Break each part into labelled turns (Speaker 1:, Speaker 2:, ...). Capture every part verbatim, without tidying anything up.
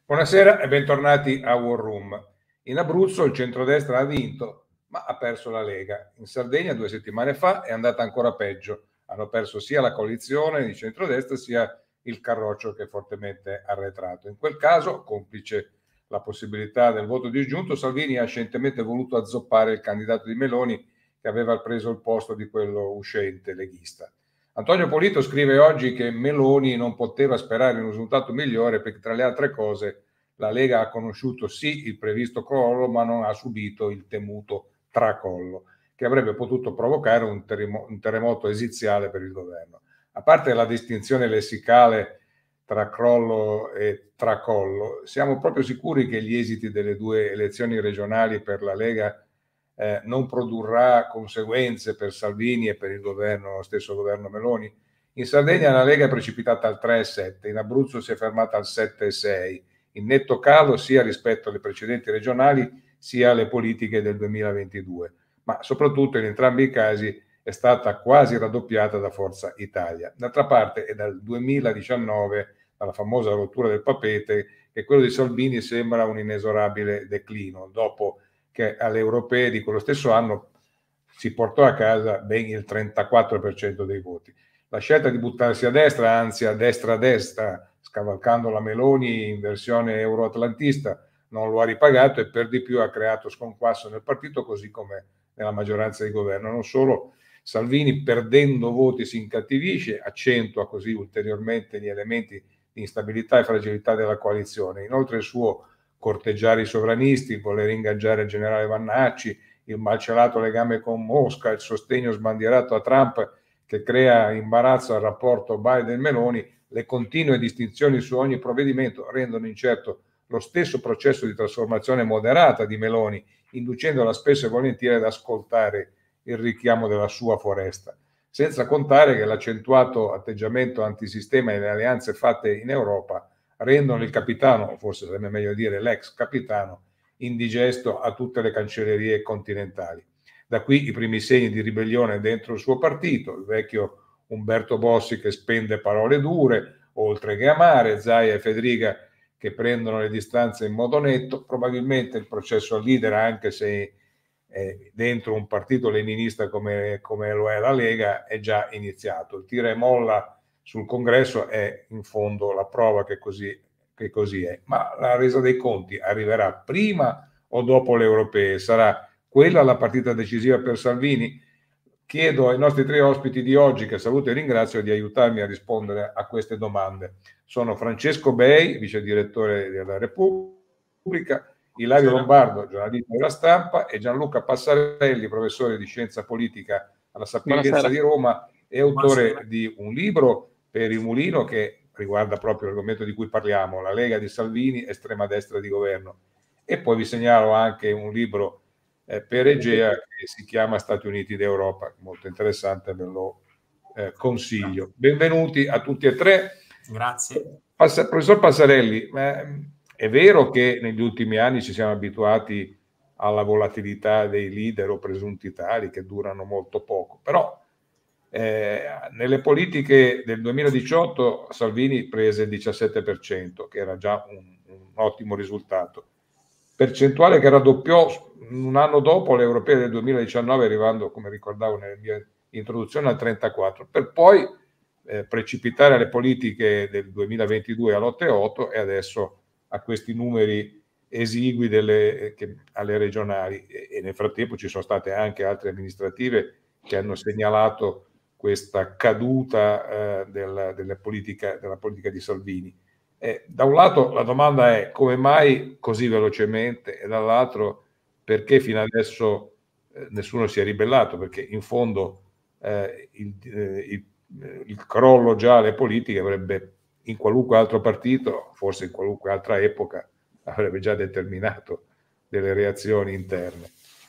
Speaker 1: Buonasera e bentornati a War Room. In Abruzzo il centrodestra ha vinto, ma ha perso la Lega. In Sardegna due settimane fa è andata ancora peggio. Hanno perso sia la coalizione di centrodestra sia il Carroccio, che è fortemente arretrato. In quel caso, complice la possibilità del voto disgiunto, Salvini ha scientemente voluto azzoppare il candidato di Meloni, che aveva preso il posto di quello uscente leghista. Antonio Polito scrive oggi che Meloni non poteva sperare in un risultato migliore perché, tra le altre cose, la Lega ha conosciuto sì il previsto crollo, ma non ha subito il temuto tracollo, che avrebbe potuto provocare un, terremo- un terremoto esiziale per il governo. A parte la distinzione lessicale tra crollo e tracollo, siamo proprio sicuri che gli esiti delle due elezioni regionali per la Lega Eh, non produrrà conseguenze per Salvini e per il governo, lo stesso governo Meloni? In Sardegna la Lega è precipitata al tre virgola sette, in Abruzzo si è fermata al sette virgola sei, in netto calo sia rispetto alle precedenti regionali sia alle politiche del duemilaventidue, ma soprattutto in entrambi i casi è stata quasi raddoppiata da Forza Italia. D'altra parte è dal duemiladiciannove, dalla famosa rottura del papete, che quello di Salvini sembra un inesorabile declino, dopo che alle europee di quello stesso anno si portò a casa ben il trentaquattro per cento dei voti. La scelta di buttarsi a destra, anzi a destra-destra, scavalcando la Meloni in versione euroatlantista, non lo ha ripagato e per di più ha creato sconquasso nel partito, così come nella maggioranza di governo. Non solo, Salvini, perdendo voti, si incattivisce, accentua così ulteriormente gli elementi di instabilità e fragilità della coalizione. Inoltre il suo corteggiare i sovranisti, il voler ingaggiare il generale Vannacci, il malcelato legame con Mosca, il sostegno sbandierato a Trump che crea imbarazzo al rapporto Biden-Meloni, le continue distinzioni su ogni provvedimento rendono incerto lo stesso processo di trasformazione moderata di Meloni, inducendola spesso e volentieri ad ascoltare il richiamo della sua foresta. Senza contare che l'accentuato atteggiamento antisistema e le alleanze fatte in Europa rendono il capitano, o forse sarebbe meglio dire l'ex capitano, indigesto a tutte le cancellerie continentali. Da qui i primi segni di ribellione dentro il suo partito, il vecchio Umberto Bossi che spende parole dure, oltre che amare, Zaia e Federica che prendono le distanze in modo netto. Probabilmente il processo al leader, anche se è dentro un partito leninista come, come lo è la Lega, è già iniziato. Il tira e molla sul congresso è in fondo la prova che così, che così è, ma la resa dei conti arriverà prima o dopo le europee? Sarà quella la partita decisiva per Salvini? Chiedo ai nostri tre ospiti di oggi, che saluto e ringrazio, di aiutarmi a rispondere a queste domande. Sono Francesco Bei, vice direttore della Repubblica, Ilario Lombardo, giornalista della Stampa, e Gianluca Passarelli, professore di scienza politica alla Sapienza
Speaker 2: Buonasera.
Speaker 1: di Roma e autore
Speaker 2: Buonasera.
Speaker 1: di un libro per il Mulino che riguarda proprio l'argomento di cui parliamo, la Lega di Salvini, estrema destra di governo. E poi vi segnalo anche un libro eh, per Egea che si chiama Stati Uniti d'Europa, molto interessante, ve lo eh, consiglio. Benvenuti a tutti e tre.
Speaker 2: Grazie.
Speaker 1: Pass- professor Passarelli, eh, è vero che negli ultimi anni ci siamo abituati alla volatilità dei leader o presunti tali che durano molto poco, però eh, nelle politiche del duemiladiciotto Salvini prese il diciassette per cento, che era già un, un ottimo risultato, percentuale che raddoppiò un anno dopo le europee del duemiladiciannove, arrivando, come ricordavo nella mia introduzione, al trentaquattro, per poi eh, precipitare alle politiche del duemilaventidue all'otto virgola otto e adesso a questi numeri esigui delle, che, alle regionali, e, e nel frattempo ci sono state anche altre amministrative che hanno segnalato questa caduta eh, della, della, politica, della politica di Salvini. Eh, da un lato la domanda è come mai così velocemente, e dall'altro perché fino adesso eh, nessuno si è ribellato, perché in fondo eh, il, eh, il, il crollo già alle politiche avrebbe in qualunque altro partito, forse in qualunque altra epoca, avrebbe già determinato delle reazioni interne.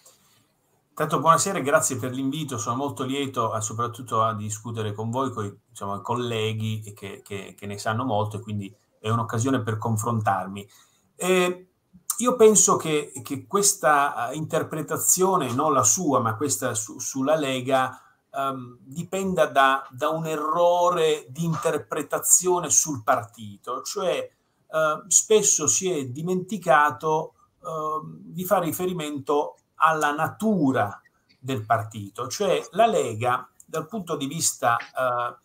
Speaker 2: Tanto buonasera e grazie per l'invito, sono molto lieto a, soprattutto a discutere con voi, con i diciamo, colleghi che, che, che ne sanno molto, e quindi è un'occasione per confrontarmi. Eh, io penso che, che questa interpretazione, non la sua, ma questa su, sulla Lega, um, dipenda da, da un errore di interpretazione sul partito, cioè eh, spesso si è dimenticato eh, di fare riferimento alla natura del partito, cioè la Lega dal punto di vista eh,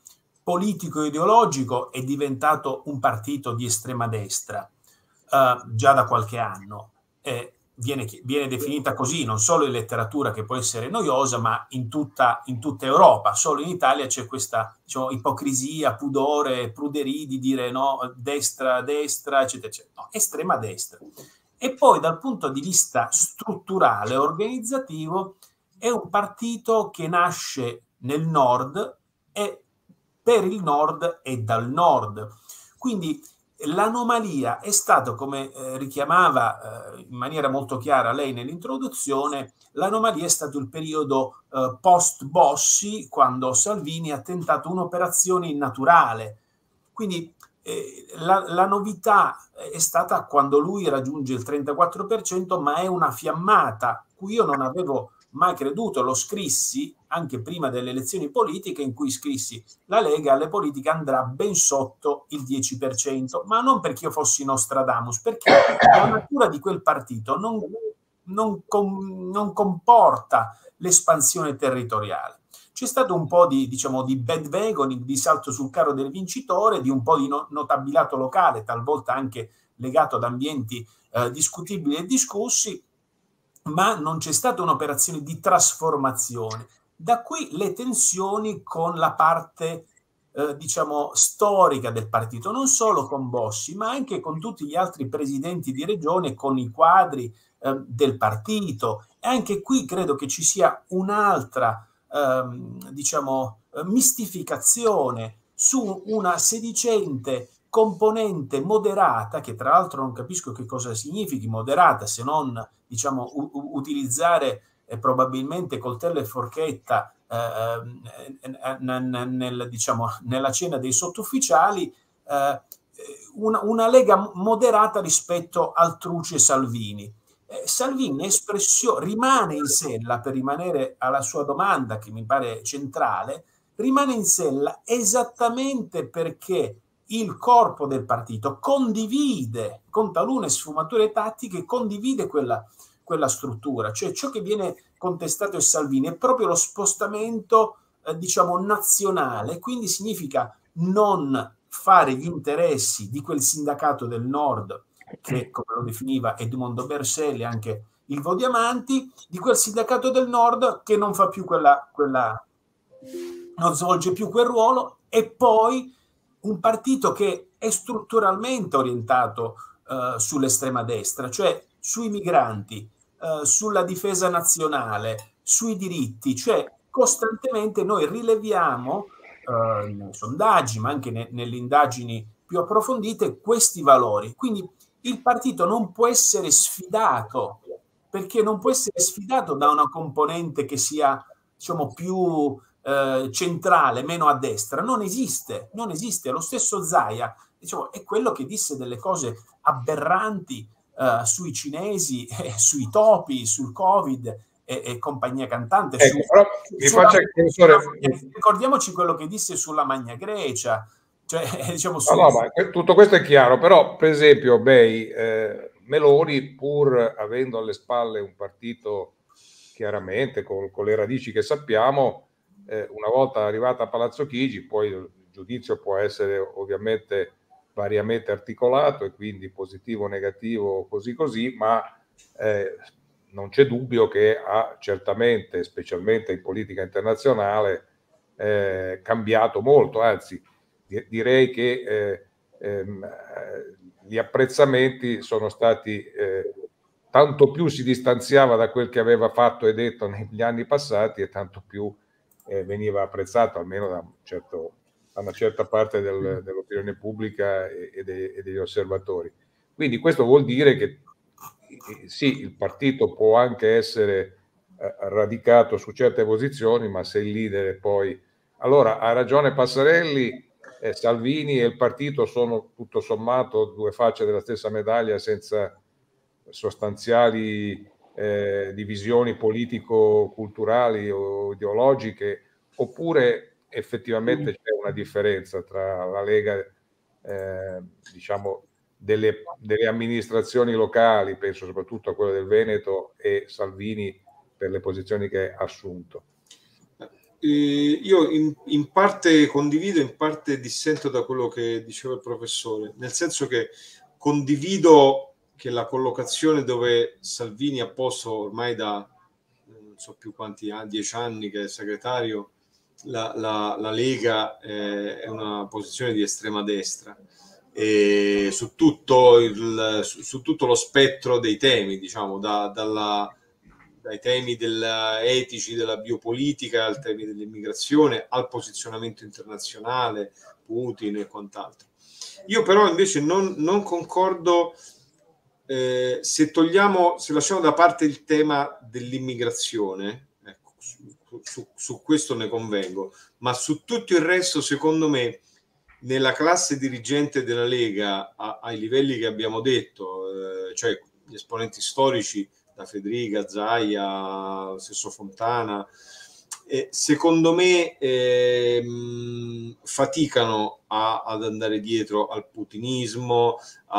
Speaker 2: politico-ideologico è diventato un partito di estrema destra eh, già da qualche anno. Eh, viene, viene definita così non solo in letteratura, che può essere noiosa, ma in tutta, in tutta Europa. Solo in Italia c'è questa, diciamo, ipocrisia, pudore, pruderie di dire no, destra, destra, eccetera, eccetera. No, estrema destra. E poi dal punto di vista strutturale, organizzativo, è un partito che nasce nel nord e per il nord e dal nord. Quindi l'anomalia è stata, come eh, richiamava eh, in maniera molto chiara lei nell'introduzione, l'anomalia è stato il periodo eh, post-Bossi, quando Salvini ha tentato un'operazione innaturale. Quindi eh, la, la novità è stata quando lui raggiunge il trentaquattro per cento, ma è una fiammata cui io non avevo mai creduto. Lo scrissi anche prima delle elezioni politiche, in cui scrissi: la Lega alle politiche andrà ben sotto il dieci per cento, ma non perché io fossi Nostradamus, perché la natura di quel partito non, non, com, non comporta l'espansione territoriale. C'è stato un po' di, diciamo, di bandwagoning, di salto sul carro del vincitore, di un po' di no, notabilato locale, talvolta anche legato ad ambienti eh, discutibili e discussi, ma non c'è stata un'operazione di trasformazione. Da qui le tensioni con la parte, eh, diciamo, storica del partito, non solo con Bossi, ma anche con tutti gli altri presidenti di regione, con i quadri eh, del partito. E anche qui credo che ci sia un'altra, ehm, diciamo, mistificazione su una sedicente componente moderata, che tra l'altro non capisco che cosa significhi moderata, se non, diciamo, u- utilizzare eh, probabilmente coltello e forchetta eh, nel, nel, diciamo, nella cena dei sottufficiali, eh, una, una Lega moderata rispetto al truce Salvini. Eh, Salvini espressio, rimane in sella, per rimanere alla sua domanda, che mi pare centrale, rimane in sella esattamente perché il corpo del partito condivide, con talune sfumature tattiche, condivide quella, quella struttura. Cioè ciò che viene contestato è Salvini, è proprio lo spostamento, eh, diciamo, nazionale, quindi significa non fare gli interessi di quel sindacato del nord, che, come lo definiva Edmondo Berselli, anche il Vodiamanti, di quel sindacato del nord che non fa più quella, quella non svolge più quel ruolo, e poi un partito che è strutturalmente orientato eh, sull'estrema destra, cioè sui migranti, eh, sulla difesa nazionale, sui diritti, cioè costantemente noi rileviamo eh, nei sondaggi, ma anche ne, nelle indagini più approfondite, questi valori. Quindi il partito non può essere sfidato, perché non può essere sfidato da una componente che sia, diciamo, più eh, centrale, meno a destra. Non esiste, non esiste. Lo stesso Zaia, diciamo, è quello che disse delle cose aberranti eh, sui cinesi, eh, sui topi, sul Covid e, e compagnia cantante.
Speaker 1: Ecco,
Speaker 2: su,
Speaker 1: però
Speaker 2: su,
Speaker 1: mi
Speaker 2: sulla,
Speaker 1: faccia, professore,
Speaker 2: ricordiamoci quello che disse sulla Magna Grecia. Cioè, diciamo, su,
Speaker 1: no, no, ma tutto questo è chiaro, però per esempio Bei, eh, Meloni, pur avendo alle spalle un partito chiaramente con, con le radici che sappiamo, eh, una volta arrivata a Palazzo Chigi, poi il giudizio può essere ovviamente variamente articolato e quindi positivo, negativo, così così, ma eh, non c'è dubbio che ha certamente, specialmente in politica internazionale, eh, cambiato molto, anzi direi che eh, ehm, gli apprezzamenti sono stati eh, tanto più si distanziava da quel che aveva fatto e detto negli anni passati, e tanto più eh, veniva apprezzato, almeno da, un certo, da una certa parte del, dell'opinione pubblica e, e, de, e degli osservatori. Quindi questo vuol dire che eh, sì, il partito può anche essere eh, radicato su certe posizioni, ma se il leader poi... Allora, ha ragione Passarelli, eh, Salvini e il partito sono tutto sommato due facce della stessa medaglia, senza sostanziali eh, divisioni politico-culturali o ideologiche, oppure effettivamente c'è una differenza tra la Lega, eh, diciamo, delle, delle amministrazioni locali, penso soprattutto a quella del Veneto, e Salvini per le posizioni che ha assunto?
Speaker 3: Eh, io in, in parte condivido, in parte dissento da quello che diceva il professore, nel senso che condivido che la collocazione dove Salvini ha posto ormai da non so più quanti anni, dieci anni che è segretario, la, la, la Lega eh, è una posizione di estrema destra e su tutto, il, su, su tutto lo spettro dei temi, diciamo, da, dalla dai temi della, etici della biopolitica, al temi dell'immigrazione, al posizionamento internazionale, Putin e quant'altro. Io però invece non, non concordo, eh, se togliamo, se lasciamo da parte il tema dell'immigrazione, ecco, su, su, su questo ne convengo, ma su tutto il resto, secondo me, nella classe dirigente della Lega, a, ai livelli che abbiamo detto, eh, cioè gli esponenti storici, da Federica, Zaia, stesso Fontana, eh, secondo me eh, faticano a, ad andare dietro al putinismo,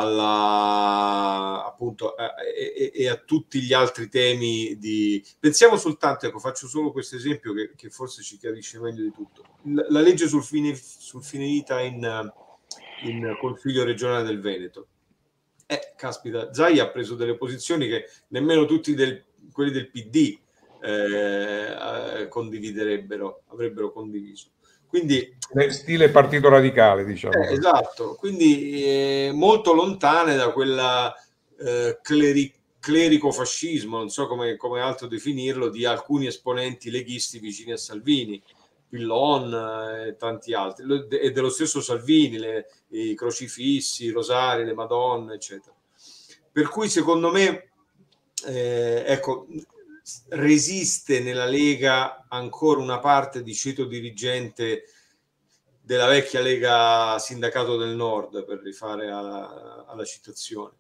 Speaker 3: alla, appunto, e, e a tutti gli altri temi di... Pensiamo soltanto, ecco, faccio solo questo esempio che, che forse ci chiarisce meglio di tutto. La, la legge sul fine, sul fine vita in, in Consiglio regionale del Veneto. Eh, caspita, Zaia ha preso delle posizioni che nemmeno tutti del, quelli del P D eh, eh, condividerebbero, avrebbero condiviso. Quindi,
Speaker 1: stile partito radicale, diciamo.
Speaker 3: Eh, esatto, quindi eh, molto lontane da quella eh, cleri- clerico-fascismo, non so come, come altro definirlo, di alcuni esponenti leghisti vicini a Salvini, Pillon e eh, tanti altri, e dello stesso Salvini, le, i crocifissi, i rosari, le madonne, eccetera. Per cui secondo me, eh, ecco, resiste nella Lega ancora una parte di ceto dirigente della vecchia Lega Sindacato del Nord, per rifare alla, alla citazione.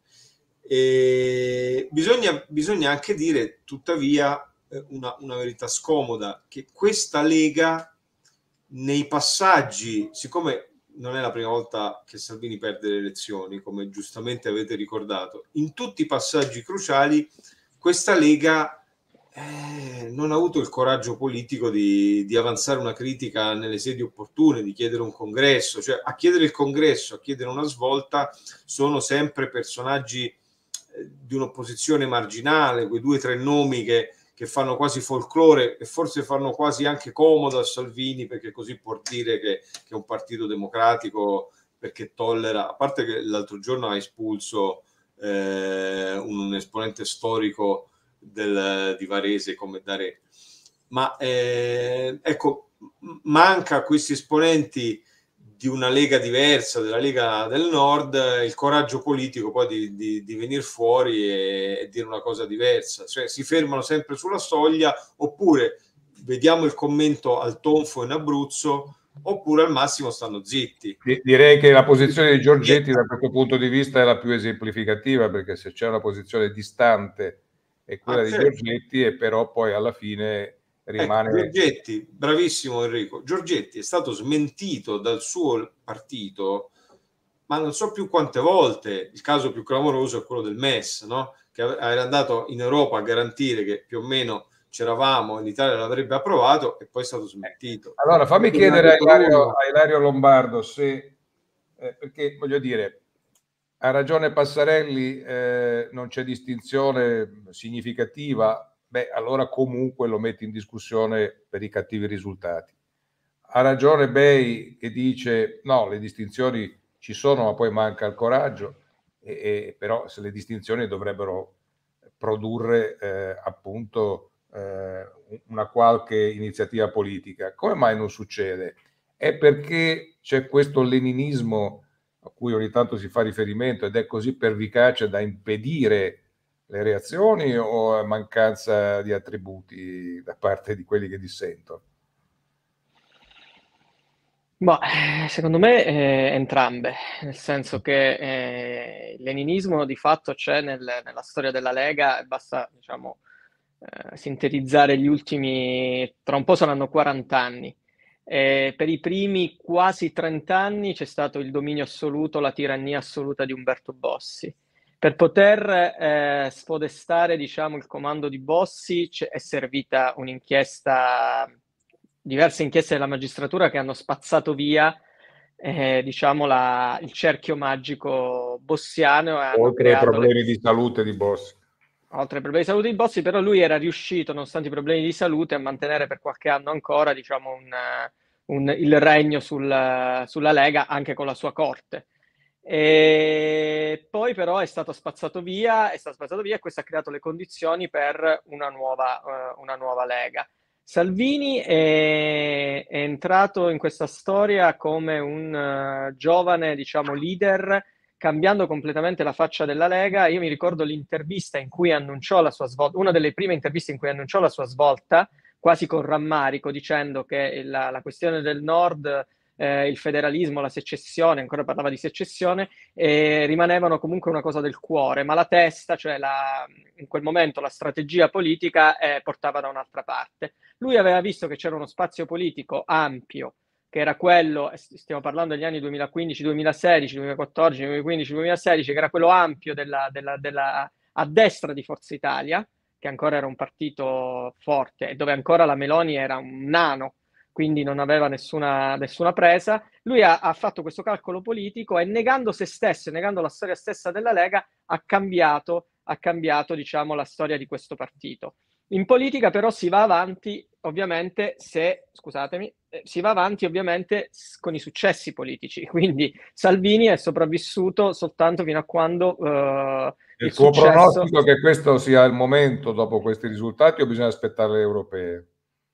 Speaker 3: E bisogna, bisogna anche dire, tuttavia, una, una verità scomoda, che questa Lega nei passaggi, siccome non è la prima volta che Salvini perde le elezioni, come giustamente avete ricordato, in tutti i passaggi cruciali questa Lega eh, non ha avuto il coraggio politico di, di avanzare una critica nelle sedi opportune, di chiedere un congresso. Cioè, a chiedere il congresso, a chiedere una svolta, sono sempre personaggi eh, di un'opposizione marginale, quei due o tre nomi che, che fanno quasi folklore e forse fanno quasi anche comodo a Salvini, perché così può dire che, che è un partito democratico, perché tollera, a parte che l'altro giorno ha espulso eh, un esponente storico del, di Varese come Dare, ma eh, ecco, manca a questi esponenti di una Lega diversa, della Lega del Nord, il coraggio politico poi di, di, di venire fuori e, e dire una cosa diversa. Cioè si fermano sempre sulla soglia, oppure vediamo il commento al tonfo in Abruzzo, oppure al massimo stanno zitti.
Speaker 1: Direi che la posizione di Giorgetti da questo punto di vista è la più esemplificativa, perché se c'è una posizione distante è quella ah, di certo. Giorgetti, e però poi alla fine rimane...
Speaker 3: Ecco, Giorgetti, bravissimo Enrico, Giorgetti è stato smentito dal suo partito, ma non so più quante volte. Il caso più clamoroso è quello del M E S, no? Che era andato in Europa a garantire che più o meno c'eravamo e l'Italia l'avrebbe approvato, e poi è stato smentito.
Speaker 1: Allora fammi Quindi chiedere a Ilario, a Ilario Lombardo se, eh, perché voglio dire, ha ragione Passarelli, eh, non c'è distinzione significativa, beh allora comunque lo metti in discussione per i cattivi risultati. Ha ragione Bei che dice no, le distinzioni ci sono ma poi manca il coraggio, e, e, però se le distinzioni dovrebbero produrre eh, appunto eh, una qualche iniziativa politica. Come mai non succede? È perché c'è questo leninismo a cui ogni tanto si fa riferimento ed è così pervicace da impedire le reazioni, o è mancanza di attributi da parte di quelli che dissentono?
Speaker 4: Ma secondo me eh, entrambe, nel senso che eh, il leninismo di fatto c'è nel, nella storia della Lega, e basta, diciamo, eh, sintetizzare gli ultimi, tra un po' saranno quaranta anni. E per i primi quasi trent'anni c'è stato il dominio assoluto, la tirannia assoluta di Umberto Bossi. Per poter eh, spodestare, diciamo, il comando di Bossi è servita un'inchiesta, diverse inchieste della magistratura che hanno spazzato via eh, diciamo la, il cerchio magico bossiano e hanno
Speaker 1: oltre ai
Speaker 4: creato
Speaker 1: problemi
Speaker 4: le...
Speaker 1: di salute di Bossi.
Speaker 4: Oltre ai problemi di salute di Bossi, però lui era riuscito, nonostante i problemi di salute, a mantenere per qualche anno ancora, diciamo, un, un, il regno sul, sulla Lega, anche con la sua corte. E poi però è stato spazzato via, è stato spazzato via e questo ha creato le condizioni per una nuova, uh, una nuova Lega. Salvini è, è entrato in questa storia come un uh, giovane, diciamo, leader, cambiando completamente la faccia della Lega. Io mi ricordo l'intervista in cui annunciò la sua svolta, una delle prime interviste in cui annunciò la sua svolta, quasi con rammarico, dicendo che la, la questione del Nord, eh, il federalismo, la secessione, ancora parlava di secessione, eh, rimanevano comunque una cosa del cuore, ma la testa, cioè la, in quel momento la strategia politica, eh, portava da un'altra parte. Lui aveva visto che c'era uno spazio politico ampio, che era quello, stiamo parlando degli anni duemilaquindici, duemilasedici, duemilaquattordici, duemilaquindici, duemilasedici, che era quello ampio della, della, della, a destra di Forza Italia, che ancora era un partito forte e dove ancora la Meloni era un nano, quindi non aveva nessuna, nessuna presa. Lui ha, ha fatto questo calcolo politico e negando se stesso, negando la storia stessa della Lega, ha cambiato, ha cambiato, diciamo, la storia di questo partito. In politica però si va avanti ovviamente se, scusatemi, eh, si va avanti ovviamente con i successi politici, quindi Salvini è sopravvissuto soltanto fino a quando eh,
Speaker 1: il,
Speaker 4: il
Speaker 1: tuo
Speaker 4: successo...
Speaker 1: pronostico che questo sia il momento dopo questi risultati o bisogna aspettare le europee?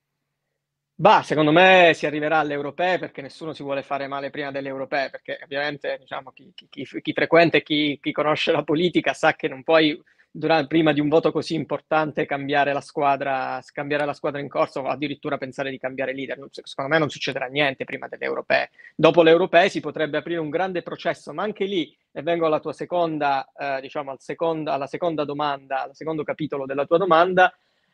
Speaker 4: Bah, secondo me si arriverà alle europee perché nessuno si vuole fare male prima delle europee, perché ovviamente diciamo, chi, chi, chi, chi frequenta e chi, chi conosce la politica sa che non puoi durante, prima di un voto così importante cambiare la squadra, cambiare la squadra in corso o addirittura pensare di cambiare leader. Secondo me non succederà niente prima delle europee. Dopo le europee si potrebbe aprire un grande processo, ma anche lì, e vengo alla tua seconda, eh, diciamo al seconda, alla seconda domanda, al secondo capitolo della tua domanda.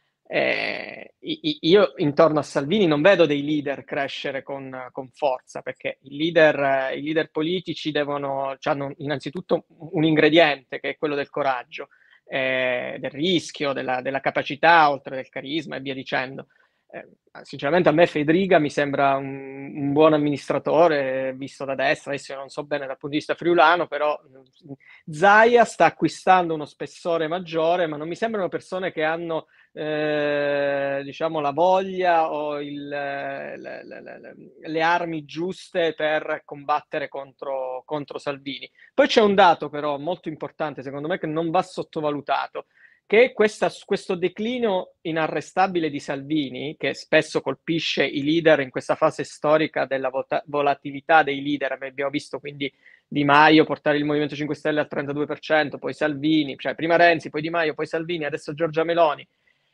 Speaker 4: Eh, io intorno a Salvini non vedo dei leader crescere con, con forza, perché i leader, i leader politici devono, hanno innanzitutto un ingrediente che è quello del coraggio, eh, del rischio, della, della capacità, oltre del carisma e via dicendo. Eh, sinceramente a me Fedriga mi sembra un, un buon amministratore visto da destra, adesso io non so bene dal punto di vista friulano, però Zaia sta acquistando uno spessore maggiore, ma non mi sembrano persone che hanno eh, diciamo la voglia o il, le, le, le, le armi giuste per combattere contro, contro Salvini. Poi c'è un dato però molto importante secondo me che non va sottovalutato, che questa, questo declino inarrestabile di Salvini, che spesso colpisce i leader in questa fase storica della vota- volatilità dei leader, abbiamo visto quindi Di Maio portare il Movimento cinque Stelle al trentadue per cento, poi Salvini, cioè prima Renzi, poi Di Maio, poi Salvini, adesso Giorgia Meloni.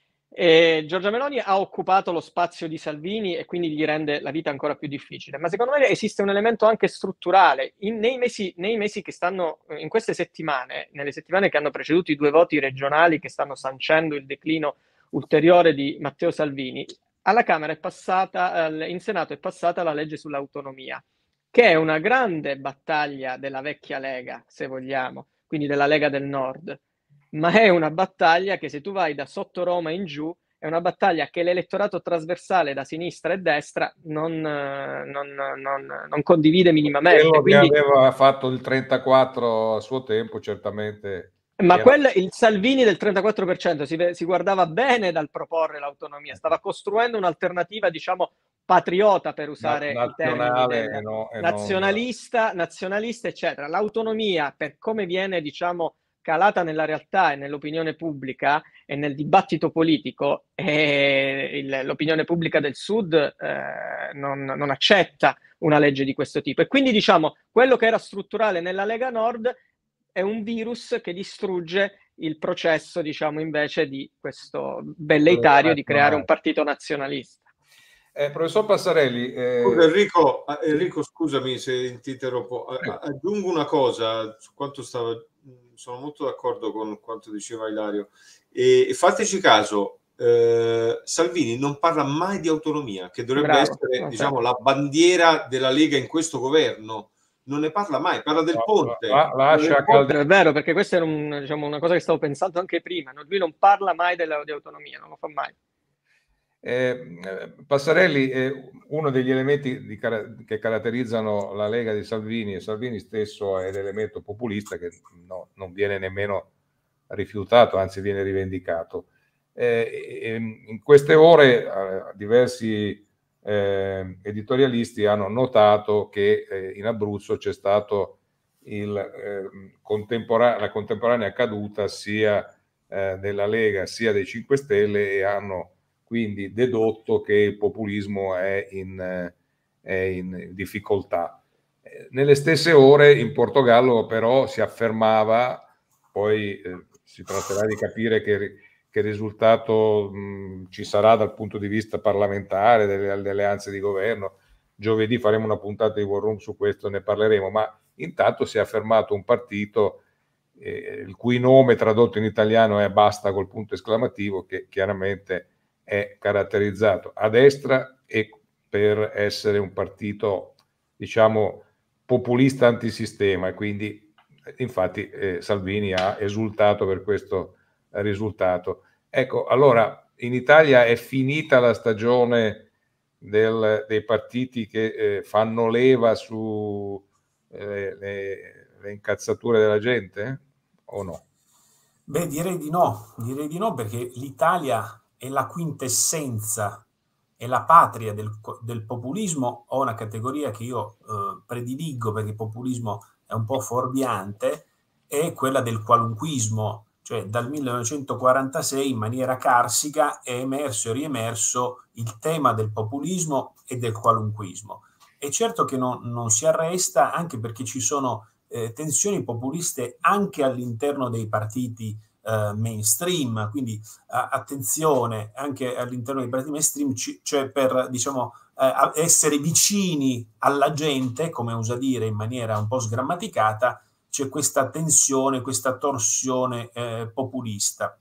Speaker 4: E Giorgia Meloni ha occupato lo spazio di Salvini e quindi gli rende la vita ancora più difficile, ma secondo me esiste un elemento anche strutturale. In, nei, mesi, nei mesi che stanno, in queste settimane, nelle settimane che hanno preceduto i due voti regionali che stanno sancendo il declino ulteriore di Matteo Salvini, alla Camera è passata, in Senato è passata la legge sull'autonomia, che è una grande battaglia della vecchia Lega, se vogliamo, quindi della Lega del Nord, ma è una battaglia che se tu vai da sotto Roma in giù, è una battaglia che l'elettorato trasversale da sinistra e destra non, non, non, non condivide minimamente.
Speaker 1: Quello
Speaker 4: Quindi,
Speaker 1: che aveva fatto il trentaquattro a suo tempo, certamente.
Speaker 4: ma
Speaker 1: era...
Speaker 4: quel, il Salvini del trentaquattro per cento si, si guardava bene dal proporre l'autonomia, stava costruendo un'alternativa, diciamo, patriota, per usare i termini del
Speaker 1: e no, e
Speaker 4: nazionalista,
Speaker 1: non...
Speaker 4: nazionalista, eccetera. L'autonomia, per come viene, diciamo, calata nella realtà e nell'opinione pubblica e nel dibattito politico, e il, l'opinione pubblica del Sud eh, non, non accetta una legge di questo tipo. E quindi, diciamo, quello che era strutturale nella Lega Nord è un virus che distrugge il processo, diciamo, invece di questo velleitario di creare un partito nazionalista.
Speaker 1: Eh, professor Passarelli, eh...
Speaker 3: Scusa, Enrico, Enrico, scusami se ti interrompo, aggiungo una cosa su quanto stava, sono molto d'accordo con quanto diceva Ilario, e, e fateci caso, eh, Salvini non parla mai di autonomia, che dovrebbe
Speaker 4: Bravo,
Speaker 3: essere,
Speaker 4: okay.
Speaker 3: diciamo, la bandiera della Lega in questo governo. Non ne parla mai, parla del
Speaker 1: No,
Speaker 3: ponte.
Speaker 1: la, lascia
Speaker 3: del ponte.
Speaker 4: È vero, perché questa è un, diciamo, una cosa che stavo pensando anche prima, no? Lui non parla mai della, di autonomia, non lo fa mai.
Speaker 1: Eh, Passarelli è uno degli elementi di, che caratterizzano la Lega di Salvini, e Salvini stesso è l'elemento populista che no, non viene nemmeno rifiutato, anzi viene rivendicato. Eh, in queste ore eh, diversi eh, editorialisti hanno notato che eh, in Abruzzo c'è stato il, eh, contempora- la contemporanea caduta sia eh, della Lega sia dei cinque Stelle, e hanno quindi dedotto che il populismo è in, è in difficoltà. Nelle stesse ore in Portogallo però si affermava, poi eh, si tratterà di capire che, che risultato mh, ci sarà dal punto di vista parlamentare, delle alleanze di governo. Giovedì faremo una puntata di War Room su questo, ne parleremo, ma intanto si è affermato un partito eh, il cui nome tradotto in italiano è Basta col punto esclamativo, che chiaramente è caratterizzato a destra e per essere un partito, diciamo, populista antisistema, e quindi infatti eh, Salvini ha esultato per questo risultato. Ecco, allora in Italia è finita la stagione del, dei partiti che eh, fanno leva su eh, le, le incazzature della gente, o no?
Speaker 2: Beh, direi di no, direi di no, perché l'Italia è la quintessenza, è la patria del, del populismo, o una categoria che io eh, prediligo perché il populismo è un po' fuorviante, è quella del qualunquismo, cioè dal millenovecentoquarantasei in maniera carsica è emerso e riemerso il tema del populismo e del qualunquismo. È certo che non, non si arresta, anche perché ci sono Eh, tensioni populiste anche all'interno dei partiti eh, mainstream, quindi eh, attenzione anche all'interno dei partiti mainstream, c- cioè per, diciamo, eh, essere vicini alla gente, come usa dire in maniera un po' sgrammaticata, c'è questa tensione, questa torsione eh, populista.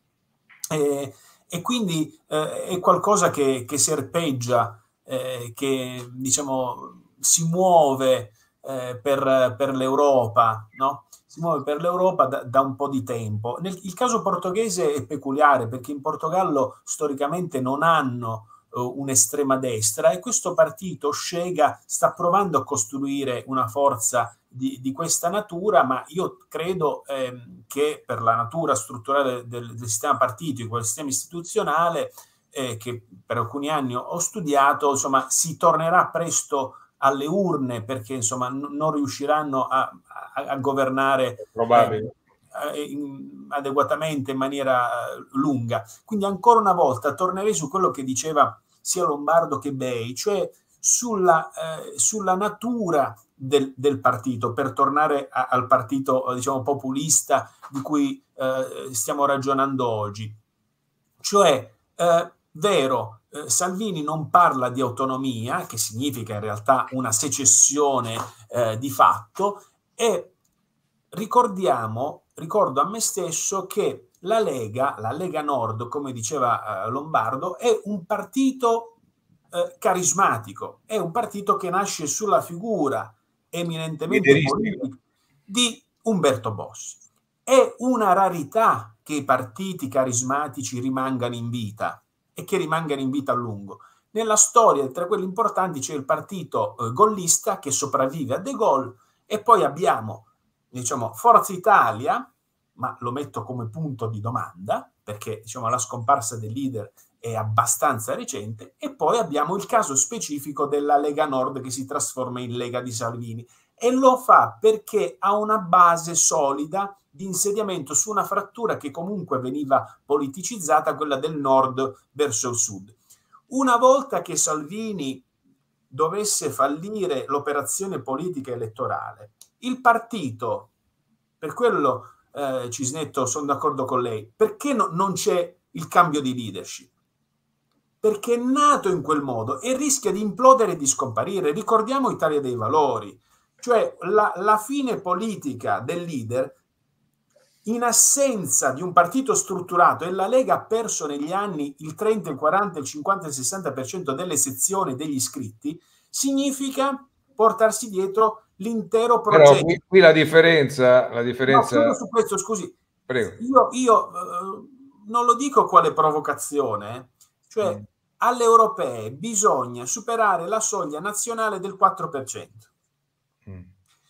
Speaker 2: E, e quindi eh, è qualcosa che, che serpeggia, eh, che diciamo si muove Eh, per, per l'Europa, no? Si muove per l'Europa da, da un po' di tempo. Nel, il caso portoghese è peculiare perché in Portogallo storicamente non hanno uh, un'estrema destra, e questo partito Chega sta provando a costruire una forza di, di questa natura, ma io credo ehm, che per la natura strutturale del, del sistema partitico, del sistema istituzionale, eh, che per alcuni anni ho studiato, insomma, si tornerà presto alle urne, perché insomma n- non riusciranno a, a, a governare
Speaker 1: Probabile.
Speaker 2: eh, in, adeguatamente in maniera eh, lunga. Quindi ancora una volta tornerei su quello che diceva sia Lombardo che Bei, cioè sulla, eh, sulla natura del, del partito, per tornare a, al partito diciamo populista di cui eh, stiamo ragionando oggi. Cioè, eh, vero, eh, Salvini non parla di autonomia, che significa in realtà una secessione eh, di fatto, e ricordiamo, ricordo a me stesso che la Lega, la Lega Nord, come diceva eh, Lombardo, è un partito eh, carismatico, è un partito che nasce sulla figura eminentemente politica di Umberto Bossi. È una rarità che i partiti carismatici rimangano in vita, e che rimangano in vita a lungo. Nella storia, tra quelli importanti, c'è il partito eh, gollista che sopravvive a De Gaulle, e poi abbiamo, diciamo, Forza Italia, ma lo metto come punto di domanda, perché diciamo, la scomparsa del leader è abbastanza recente, e poi abbiamo il caso specifico della Lega Nord che si trasforma in Lega di Salvini, e lo fa perché ha una base solida di insediamento su una frattura che comunque veniva politicizzata, quella del nord verso il sud. Una volta che Salvini dovesse fallire l'operazione politica elettorale, il partito, per quello eh, Cisnetto sono d'accordo con lei, perché no, non c'è il cambio di leadership? Perché è nato in quel modo e rischia di implodere e di scomparire. Ricordiamo Italia dei Valori, cioè la, la fine politica del leader in assenza di un partito strutturato, e la Lega ha perso negli anni il trenta, il quaranta, il cinquanta, il sessanta per cento delle sezioni degli iscritti, significa portarsi dietro l'intero progetto.
Speaker 1: Però qui, qui la differenza, la differenza...
Speaker 2: No, su questo, scusi,
Speaker 1: Prego.
Speaker 2: io, io uh, non lo dico quale provocazione, cioè mm. alle europee bisogna superare la soglia nazionale del quattro per cento. Mm.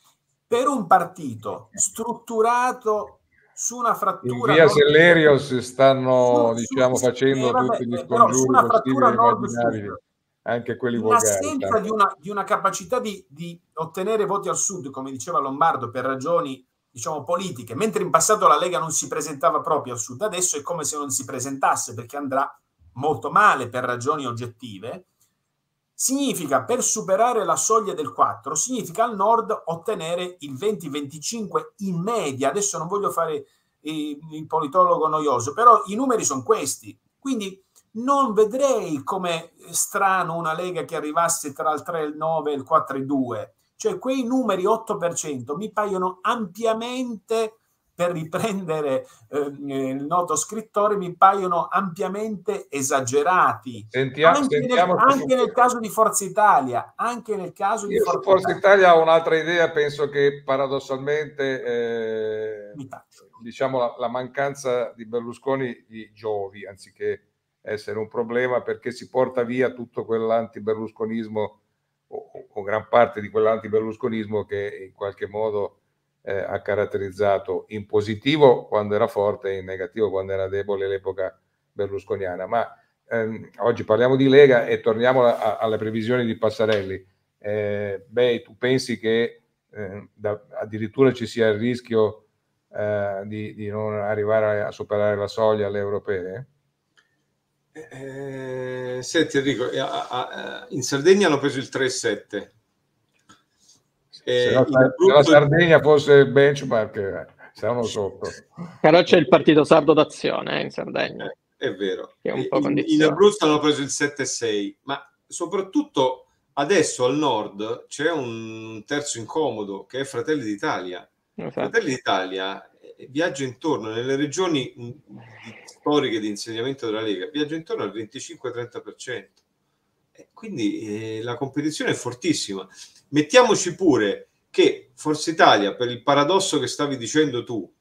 Speaker 2: Per un partito strutturato su una frattura...
Speaker 1: In via Sellerio si stanno, su, diciamo, su, facendo
Speaker 2: eh, vabbè,
Speaker 1: tutti gli
Speaker 2: eh, però su una frattura
Speaker 1: nord-sud, anche quelli
Speaker 2: in
Speaker 1: volgari.
Speaker 2: In assenza di una, di una capacità di, di ottenere voti al sud, come diceva Lombardo, per ragioni, diciamo, politiche, mentre in passato la Lega non si presentava proprio al sud, adesso è come se non si presentasse, perché andrà molto male per ragioni oggettive. Significa, per superare la soglia del quattro, significa al nord ottenere il venti venticinque in media. Adesso non voglio fare il, il politologo noioso, però i numeri sono questi. Quindi non vedrei come strano una Lega che arrivasse tra il tre e il nove e il quattro e due. Cioè quei numeri otto per cento mi paiono ampiamente, per riprendere eh, il noto scrittore, mi paiono ampiamente esagerati.
Speaker 1: Sentiamo,
Speaker 2: anche nel, anche nel caso di Forza Italia, anche nel caso
Speaker 1: Io
Speaker 2: di Forza,
Speaker 1: Forza Italia. Italia ho un'altra idea, penso che paradossalmente eh, diciamo la, la mancanza di Berlusconi gli giovi, anziché essere un problema, perché si porta via tutto quell'anti-berlusconismo o, o gran parte di quell'anti-berlusconismo che in qualche modo Eh, ha caratterizzato in positivo quando era forte e in negativo quando era debole l'epoca berlusconiana. Ma ehm, oggi parliamo di Lega e torniamo a, a, alle previsioni di Passarelli. Eh, beh, tu pensi che eh, da, addirittura ci sia il rischio eh, di, di non arrivare a superare la soglia alle europee?
Speaker 3: Eh, senti Enrico, a, a, in Sardegna hanno preso il tre virgola sette.
Speaker 1: Se, no, se la Sardegna fosse il benchmark, siamo sotto.
Speaker 4: Però c'è il Partito Sardo d'Azione eh, in Sardegna.
Speaker 3: Eh, è vero.
Speaker 4: Che è un po'
Speaker 3: in, in Abruzzo hanno preso il sette virgola sei, ma soprattutto adesso al nord c'è un terzo incomodo che è Fratelli d'Italia. Esatto. Fratelli d'Italia viaggia intorno nelle regioni di, storiche di insediamento della Lega, viaggia intorno al venticinque trenta per cento. Quindi eh, la competizione è fortissima. Mettiamoci pure che Forza Italia, per il paradosso che stavi dicendo tu,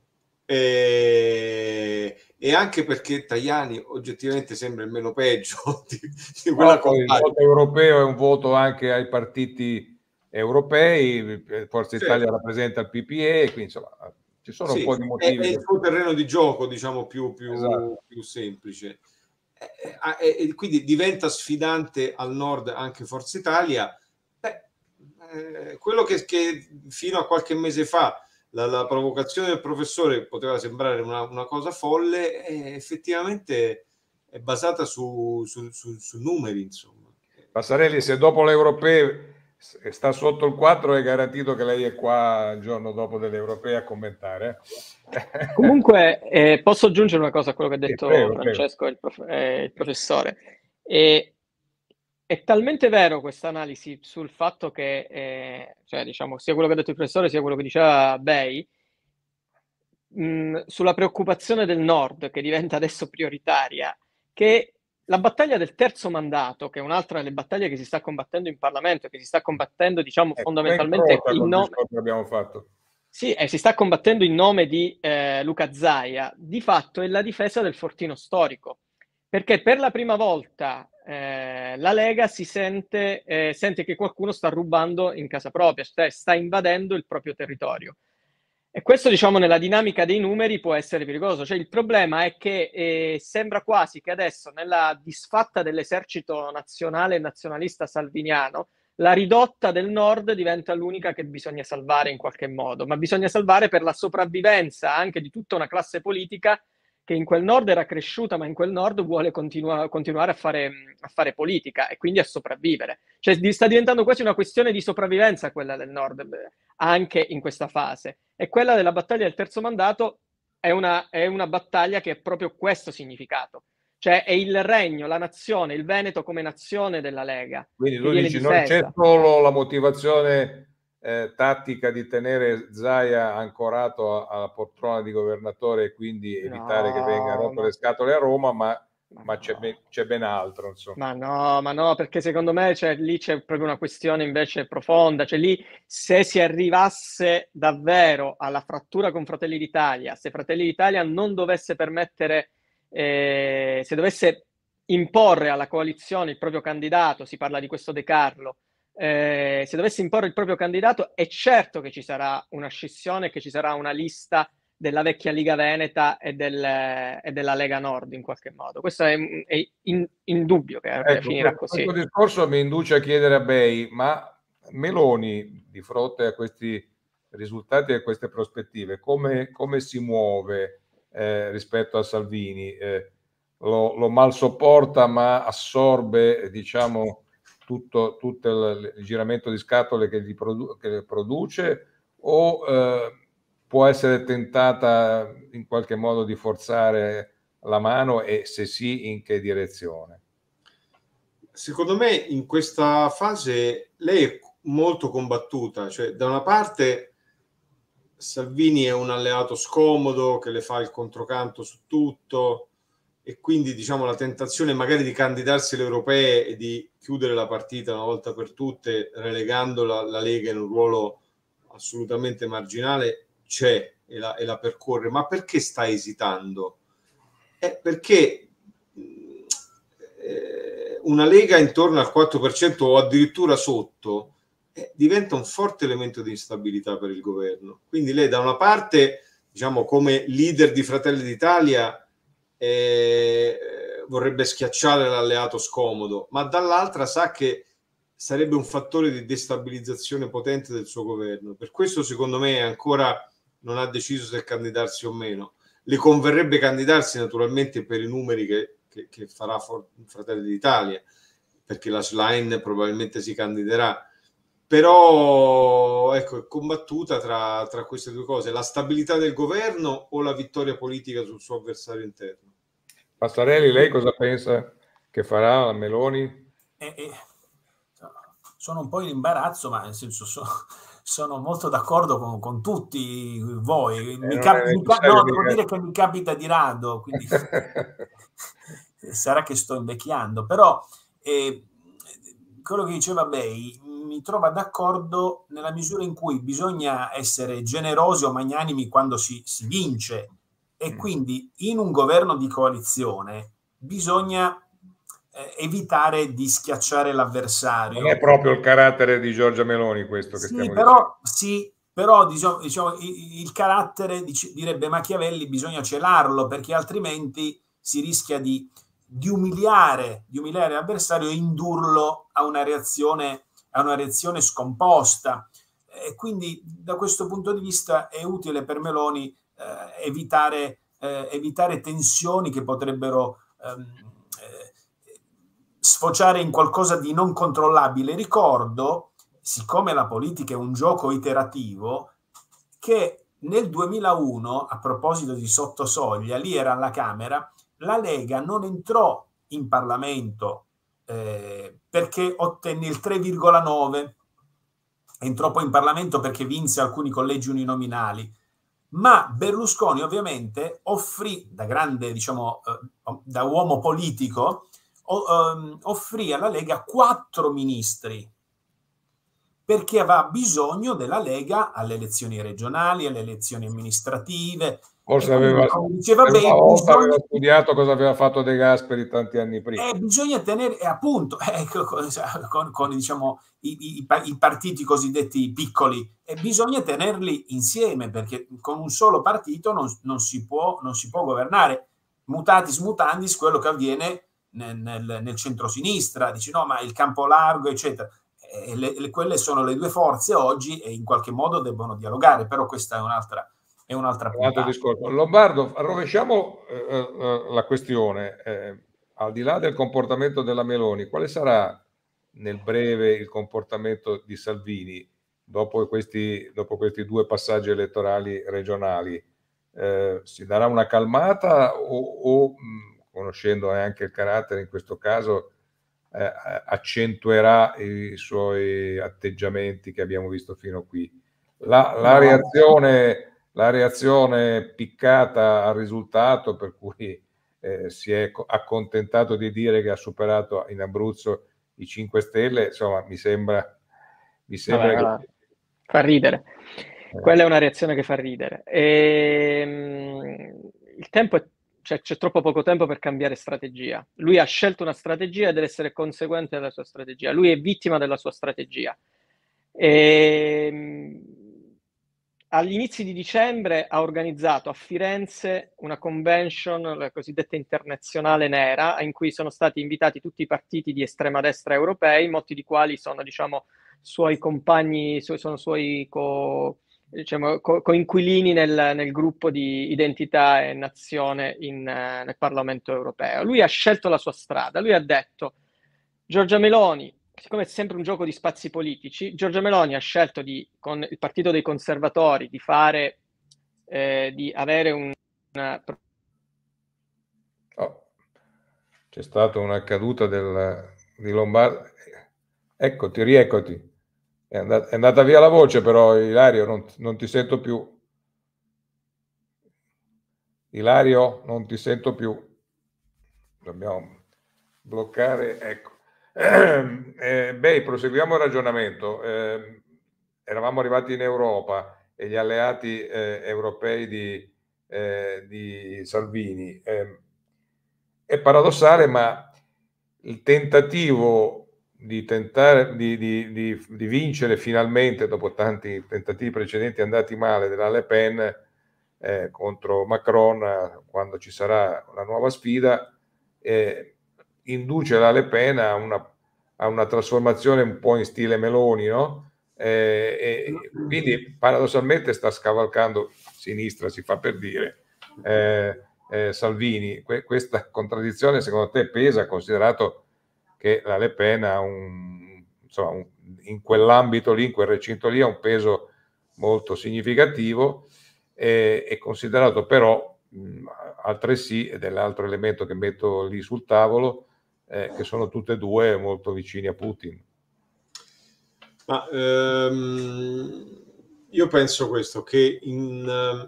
Speaker 3: eh, e anche perché Tajani oggettivamente sembra il meno peggio di, di quella
Speaker 1: no, il voto europeo è un voto anche ai partiti europei. Forza
Speaker 3: certo.
Speaker 1: Italia rappresenta il P P E, quindi insomma ci sono sì, un po' di motivi.
Speaker 3: È, è il suo terreno di gioco, diciamo, più, più, esatto. più semplice. E, e quindi diventa sfidante al nord anche Forza Italia. Beh, eh, quello che, che fino a qualche mese fa la, la provocazione del professore poteva sembrare una, una cosa folle, è effettivamente è basata su, su, su, su numeri, insomma.
Speaker 1: Passarelli, se dopo le europee sta sotto il quattro, è garantito che lei è qua il giorno dopo delle europee a commentare.
Speaker 4: Comunque eh, posso aggiungere una cosa a quello che ha detto
Speaker 1: sì, prego,
Speaker 4: Francesco,
Speaker 1: prego.
Speaker 4: Il, prof, eh, il professore. E, è talmente vero questa analisi sul fatto che, eh, cioè, diciamo, sia quello che ha detto il professore sia quello che diceva Bei, mh, sulla preoccupazione del Nord che diventa adesso prioritaria, che la battaglia del terzo mandato, che è un'altra delle battaglie che si sta combattendo in Parlamento, che si sta combattendo, diciamo,
Speaker 1: ecco,
Speaker 4: fondamentalmente in nome...
Speaker 1: che abbiamo fatto.
Speaker 4: Sì, e si sta combattendo in nome di eh, Luca Zaia, di fatto è la difesa del fortino storico, perché per la prima volta eh, la Lega si sente, eh, sente che qualcuno sta rubando in casa propria, cioè sta invadendo il proprio territorio. E questo, diciamo, nella dinamica dei numeri può essere pericoloso. Cioè, il problema è che eh, sembra quasi che adesso, nella disfatta dell'esercito nazionale e nazionalista salviniano, la ridotta del nord diventa l'unica che bisogna salvare in qualche modo, ma bisogna salvare per la sopravvivenza anche di tutta una classe politica che in quel nord era cresciuta, ma in quel nord vuole continua- continuare a fare, a fare politica e quindi a sopravvivere. Cioè sta diventando quasi una questione di sopravvivenza quella del nord, anche in questa fase. E quella della battaglia del terzo mandato è una, è una battaglia che ha proprio questo significato. Cioè è il regno, la nazione, il Veneto come nazione della Lega.
Speaker 1: Quindi tu dici non c'è solo la motivazione eh, tattica di tenere Zaia ancorato alla poltrona di governatore e quindi evitare
Speaker 4: No,
Speaker 1: che venga rotto
Speaker 4: ma-
Speaker 1: le scatole a Roma, ma,
Speaker 4: ma
Speaker 1: ma c'è
Speaker 4: no.
Speaker 1: ben, c'è ben altro, insomma.
Speaker 4: Ma no, ma no, perché secondo me cioè, lì c'è proprio una questione invece profonda, cioè lì se si arrivasse davvero alla frattura con Fratelli d'Italia, se Fratelli d'Italia non dovesse permettere, eh, se dovesse imporre alla coalizione il proprio candidato, si parla di questo De Carlo, eh, se dovesse imporre il proprio candidato, è certo che ci sarà una scissione, che ci sarà una lista della vecchia Liga Veneta e, del, e della Lega Nord in qualche modo. Questo è, è in, indubbio che
Speaker 1: Ecco,
Speaker 4: finirà
Speaker 1: questo, questo
Speaker 4: così.
Speaker 1: discorso mi induce a chiedere a Bei, ma Meloni, di fronte a questi risultati e a queste prospettive, come, come si muove eh, rispetto a Salvini? Eh, lo, lo mal sopporta, ma assorbe, diciamo, tutto, tutto il, il giramento di scatole che gli produ- che produce, o eh, può essere tentata in qualche modo di forzare la mano, e se sì, in che direzione?
Speaker 3: Secondo me in questa fase lei è molto combattuta, cioè da una parte Salvini è un alleato scomodo che le fa il controcanto su tutto, e quindi diciamo la tentazione magari di candidarsi alle europee e di chiudere la partita una volta per tutte relegando la, la Lega in un ruolo assolutamente marginale c'è e la, e la percorre. Ma perché sta esitando? Eh, perché eh, una Lega intorno al quattro per cento o addirittura sotto eh, diventa un forte elemento di instabilità per il governo. Quindi lei da una parte, diciamo, come leader di Fratelli d'Italia eh, vorrebbe schiacciare l'alleato scomodo, ma dall'altra sa che sarebbe un fattore di destabilizzazione potente del suo governo. Per questo secondo me ancora non ha deciso se candidarsi o meno. Le converrebbe candidarsi naturalmente per i numeri che, che, che farà Fratelli d'Italia, perché la Schlein probabilmente si candiderà, però ecco, è combattuta tra, tra queste due cose: la stabilità del governo o la vittoria politica sul suo avversario interno.
Speaker 1: Passarelli, lei cosa pensa che farà la Meloni?
Speaker 2: Eh, eh, sono un po' in imbarazzo, ma nel senso so, sono molto d'accordo con, con tutti voi. Mi
Speaker 1: Eh,
Speaker 2: cap- mi cap- no, devo
Speaker 1: mica...
Speaker 2: dire che mi capita di rado, quindi sarà che sto invecchiando, però eh, quello che diceva Bei mi trova d'accordo nella misura in cui bisogna essere generosi o magnanimi quando si, si vince, e mm. quindi in un governo di coalizione bisogna eh, evitare di schiacciare l'avversario.
Speaker 1: Non è proprio il carattere di Giorgia Meloni questo che
Speaker 2: sì,
Speaker 1: stiamo
Speaker 2: però,
Speaker 1: dicendo.
Speaker 2: Sì, però diciamo, diciamo, il, il carattere, dice, direbbe Machiavelli, bisogna celarlo, perché altrimenti si rischia di, di umiliare, di umiliare l'avversario e indurlo a una reazione, a una reazione scomposta. E quindi da questo punto di vista è utile per Meloni eh, evitare, eh, evitare tensioni che potrebbero ehm, eh, sfociare in qualcosa di non controllabile. Ricordo, siccome la politica è un gioco iterativo, che nel duemilauno, a proposito di sottosoglia, lì era alla Camera, la Lega non entrò in Parlamento eh, perché ottenne il tre virgola nove, entrò poi in Parlamento perché vinse alcuni collegi uninominali, ma Berlusconi ovviamente offrì, da grande, diciamo, eh, da uomo politico, o, um, offrì alla Lega quattro ministri, perché aveva bisogno della Lega alle elezioni regionali, alle elezioni amministrative.
Speaker 1: Forse
Speaker 2: e
Speaker 1: aveva,
Speaker 2: quindi, diceva,
Speaker 1: per
Speaker 2: beh,
Speaker 1: una volta
Speaker 2: bisogna,
Speaker 1: aveva studiato cosa aveva fatto De Gasperi tanti anni prima.
Speaker 2: eh, bisogna tenere, eh, appunto, eh, con, con, con diciamo, i, i, i partiti cosiddetti piccoli, e bisogna tenerli insieme, perché con un solo partito non, non, si, può, non si può governare. Mutatis mutandis quello che avviene nel, nel, nel centro-sinistra, dici no, ma il campo largo, eccetera. E le, le, quelle sono le due forze oggi e in qualche modo debbono dialogare, però questa è un'altra è un'altra
Speaker 1: un altro discorso. Lombardo, rovesciamo eh, la questione, eh, al di là del comportamento della Meloni, quale sarà nel breve il comportamento di Salvini dopo questi, dopo questi due passaggi elettorali regionali? Eh, si darà una calmata o, o mh, conoscendo anche il carattere in questo caso eh, accentuerà i suoi atteggiamenti che abbiamo visto fino a qui. La, la, reazione, la reazione piccata al risultato, per cui eh, si è accontentato di dire che ha superato in Abruzzo i cinque Stelle, insomma, mi sembra, mi sembra
Speaker 4: Vabbè,
Speaker 1: che...
Speaker 4: allora, fa ridere. Quella è una reazione che fa ridere. E, il tempo è, cioè, c'è troppo poco tempo per cambiare strategia. Lui ha scelto una strategia e deve essere conseguente alla sua strategia. Lui è vittima della sua strategia. E, agli inizi di dicembre ha organizzato a Firenze una convention, la cosiddetta internazionale nera, in cui sono stati invitati tutti i partiti di estrema destra europei, molti di quali sono, diciamo, suoi compagni, sono suoi co, diciamo, co, coinquilini nel, nel gruppo di Identità e Nazione in, nel Parlamento europeo. Lui ha scelto la sua strada, lui ha detto: Giorgia Meloni, siccome è sempre un gioco di spazi politici, Giorgia Meloni ha scelto di, con il Partito dei Conservatori, di fare, eh, di avere un... Una...
Speaker 1: Oh, c'è stata una caduta del, di Lombardo. Eccoti, rieccoti. È andata, è andata via la voce, però, Ilario, non, non ti sento più. Ilario, non ti sento più. Dobbiamo bloccare, ecco. Eh, beh, proseguiamo il ragionamento. Eh, eravamo arrivati in Europa e gli alleati eh, europei di, eh, di Salvini. Eh, è paradossale, ma il tentativo di tentare di, di, di, di vincere finalmente, dopo tanti tentativi precedenti andati male, della Le Pen eh, contro Macron, quando ci sarà la nuova sfida, eh, induce la Le Pen a una, a una trasformazione un po' in stile Meloni, no? Eh, e quindi paradossalmente sta scavalcando a sinistra, si fa per dire, eh, eh, Salvini. Que- questa contraddizione secondo te pesa, considerato che la Le Pen ha un, insomma, un, in quell'ambito lì, in quel recinto lì, ha un peso molto significativo, e, e considerato però mh, altresì, ed è l'altro elemento che metto lì sul tavolo, eh, che sono tutte e due molto vicini a Putin.
Speaker 3: Ma ehm, io penso questo, che in,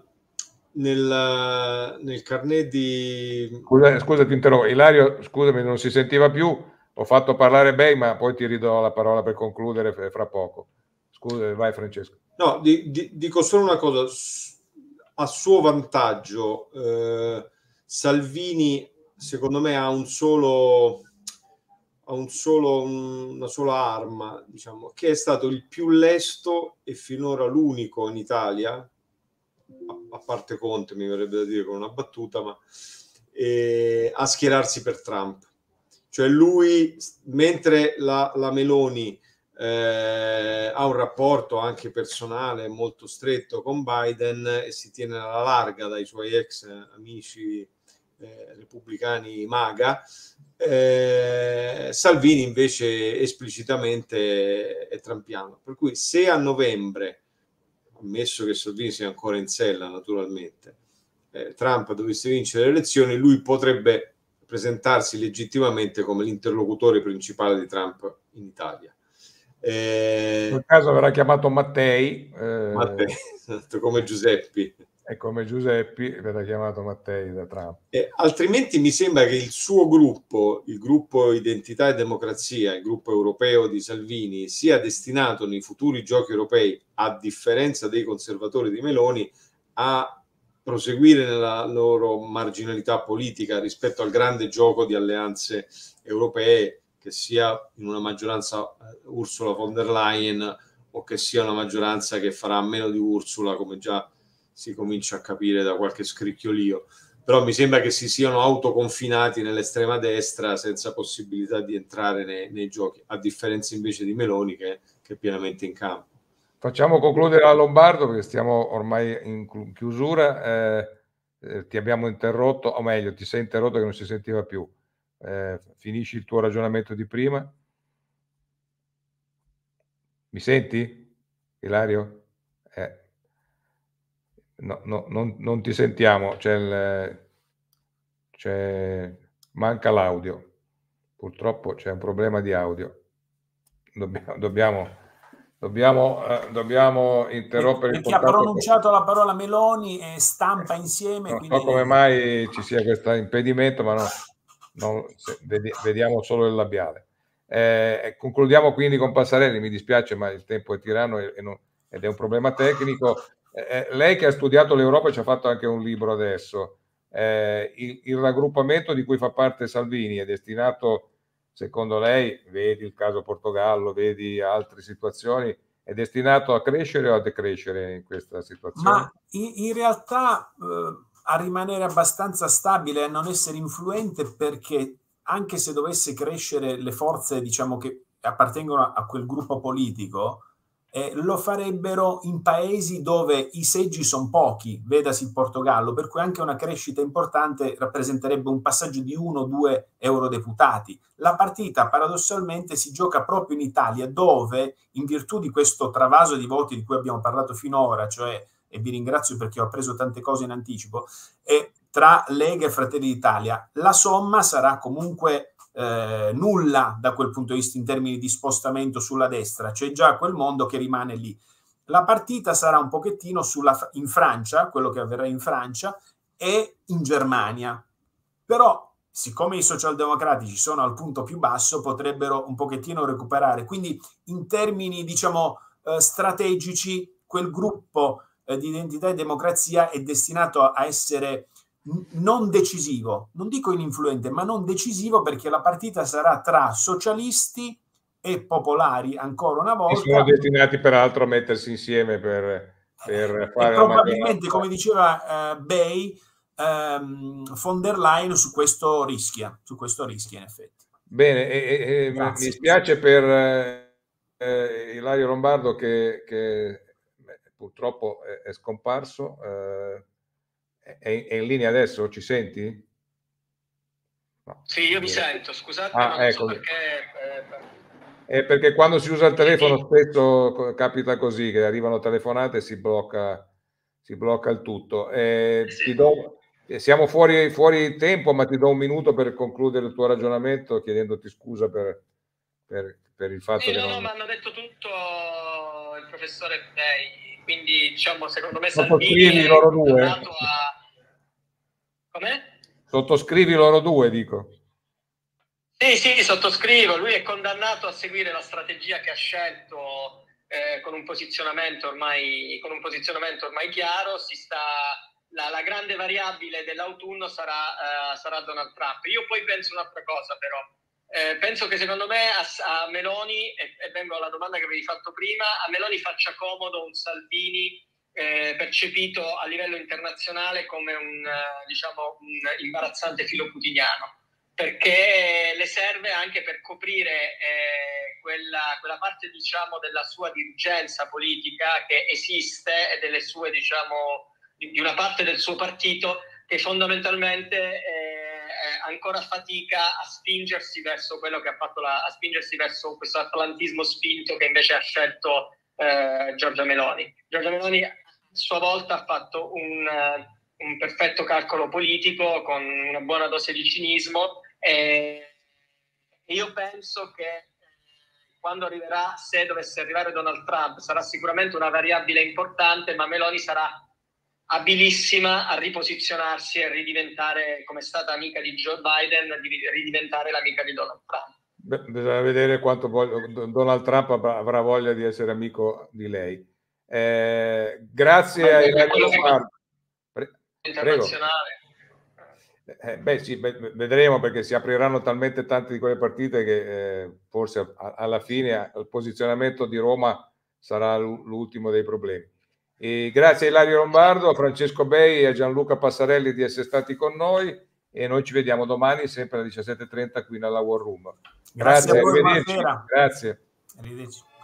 Speaker 3: nel, nel carnet di...
Speaker 1: Scusa, scusa, ti interrompo. Ilario, scusami, non si sentiva più, ho fatto parlare Bei, ma poi ti ridò la parola per concludere fra poco. Scusa, vai Francesco.
Speaker 3: No, di, di, dico solo una cosa, a suo vantaggio, eh, Salvini secondo me ha un solo... ha un solo, una sola arma, diciamo, che è stato il più lesto e finora l'unico in Italia, a, a parte Conte, mi verrebbe da dire con una battuta, ma eh, a schierarsi per Trump. Cioè lui, mentre la, la Meloni eh, ha un rapporto anche personale molto stretto con Biden e si tiene alla larga dai suoi ex amici eh, repubblicani MAGA, eh, Salvini invece esplicitamente è trampiano. Per cui se a novembre, ammesso che Salvini sia ancora in sella naturalmente, eh, Trump dovesse vincere le elezioni, lui potrebbe presentarsi legittimamente come l'interlocutore principale di Trump in Italia.
Speaker 1: Eh, in quel caso verrà chiamato Mattei, eh,
Speaker 3: Mattei, come Giuseppi.
Speaker 1: E come Giuseppi verrà chiamato Mattei da Trump.
Speaker 3: Eh, altrimenti mi sembra che il suo gruppo, il gruppo Identità e Democrazia, il gruppo europeo di Salvini, sia destinato nei futuri giochi europei, a differenza dei conservatori di Meloni, a proseguire nella loro marginalità politica rispetto al grande gioco di alleanze europee, che sia in una maggioranza Ursula von der Leyen o che sia una maggioranza che farà meno di Ursula, come già si comincia a capire da qualche scricchiolio. Però mi sembra che si siano autoconfinati nell'estrema destra senza possibilità di entrare nei, nei giochi, a differenza invece di Meloni che, che è pienamente in campo.
Speaker 1: Facciamo concludere a Lombardo perché stiamo ormai in chiusura. Eh, eh, ti abbiamo interrotto, o meglio, ti sei interrotto che non si sentiva più. Eh, finisci il tuo ragionamento di prima. Mi senti, Ilario? Eh. No, no, non, non ti sentiamo, c'è il, c'è, manca l'audio. Purtroppo c'è un problema di audio. Dobbiamo, dobbiamo, dobbiamo, eh, dobbiamo interrompere
Speaker 2: perché
Speaker 1: il contatto.
Speaker 2: Ha pronunciato la parola Meloni e stampa insieme.
Speaker 1: Non
Speaker 2: quindi...
Speaker 1: so come mai ci sia questo impedimento, ma no, no, se, vediamo solo il labiale. Eh, concludiamo quindi con Passarelli, mi dispiace ma il tempo è tiranno e, e non, ed è un problema tecnico. Eh, lei che ha studiato l'Europa ci ha fatto anche un libro adesso. Eh, il, il raggruppamento di cui fa parte Salvini è destinato, secondo lei, vedi il caso Portogallo, vedi altre situazioni, è destinato a crescere o a decrescere in questa situazione?
Speaker 2: Ma in, in realtà eh, a rimanere abbastanza stabile, a non essere influente, perché anche se dovesse crescere le forze, diciamo, che appartengono a, a quel gruppo politico, eh, lo farebbero in paesi dove i seggi sono pochi, vedasi il Portogallo, per cui anche una crescita importante rappresenterebbe un passaggio di uno o due eurodeputati. La partita paradossalmente si gioca proprio in Italia, dove in virtù di questo travaso di voti di cui abbiamo parlato finora, cioè, e vi ringrazio perché ho preso tante cose in anticipo, e tra Lega e Fratelli d'Italia, la somma sarà comunque Eh, nulla da quel punto di vista in termini di spostamento sulla destra, c'è già quel mondo che rimane lì. La partita sarà un pochettino sulla, in Francia, quello che avverrà in Francia e in Germania, però siccome i socialdemocratici sono al punto più basso potrebbero un pochettino recuperare, quindi in termini diciamo eh, strategici quel gruppo eh, di Identità e Democrazia è destinato a essere non decisivo, non dico ininfluente, ma non decisivo, perché la partita sarà tra socialisti e popolari ancora una volta.
Speaker 1: E sono destinati peraltro a mettersi insieme per, per fare
Speaker 2: e probabilmente, come diceva uh, Bay, um, von der Leyen su questo rischia, su questo rischia in effetti.
Speaker 1: Bene, e, e, mi spiace per eh, Ilario Lombardo che, che purtroppo è, è scomparso. Eh, È, è in linea adesso? Ci senti?
Speaker 5: No. Sì, io mi sento, scusate,
Speaker 1: ah,
Speaker 5: ma non
Speaker 1: ecco.
Speaker 5: so perché...
Speaker 1: Eh, perché quando si usa il telefono spesso capita così, che arrivano telefonate e si blocca, si blocca il tutto. Eh, sì. Ti do, siamo fuori, fuori tempo, ma ti do un minuto per concludere il tuo ragionamento, chiedendoti scusa per, per, per il fatto
Speaker 5: sì,
Speaker 1: che
Speaker 5: no,
Speaker 1: non...
Speaker 5: no, ma hanno detto tutto il professore Bay, quindi diciamo secondo me
Speaker 1: Sottoscrivi loro due.
Speaker 5: A... Come?
Speaker 1: Sottoscrivi loro due, dico.
Speaker 5: Sì, sì, sottoscrivo. Lui è condannato a seguire la strategia che ha scelto eh, con un posizionamento ormai con un posizionamento ormai chiaro. Si sta la, la grande variabile dell'autunno sarà, uh, sarà Donald Trump. Io poi penso un'altra cosa, però. Eh, penso che secondo me a, a Meloni, e, e vengo alla domanda che avevi fatto prima, a Meloni faccia comodo un Salvini eh, percepito a livello internazionale come un, uh, diciamo, un imbarazzante filo putiniano, perché le serve anche per coprire eh, quella, quella parte, diciamo, della sua dirigenza politica che esiste e delle sue, diciamo, di, di una parte del suo partito che fondamentalmente eh, ancora fatica a spingersi verso quello che ha fatto la, a spingersi verso questo atlantismo spinto che invece ha scelto eh, Giorgia Meloni. Giorgia Meloni a sua volta ha fatto un, un perfetto calcolo politico con una buona dose di cinismo. E io penso che quando arriverà, se dovesse arrivare Donald Trump, sarà sicuramente una variabile importante, ma Meloni sarà abilissima a riposizionarsi e ridiventare, come è stata amica di Joe Biden, di ridiventare l'amica di Donald Trump.
Speaker 1: Beh, bisogna vedere quanto voglio, Donald Trump avrà voglia di essere amico di lei. Eh, grazie a Ilario Lombardo. Pre-
Speaker 5: internazionale.
Speaker 1: Eh, beh sì, beh, vedremo, perché si apriranno talmente tante di quelle partite che eh, forse a, alla fine il posizionamento di Roma sarà l'ultimo dei problemi. E grazie a Ilario Lombardo, a Francesco Bei e a Gianluca Passarelli di essere stati con noi, e noi ci vediamo domani sempre alle diciassette e trenta qui nella War Room.
Speaker 2: Grazie, grazie a voi,
Speaker 1: arrivederci. Grazie.
Speaker 2: Arrivederci.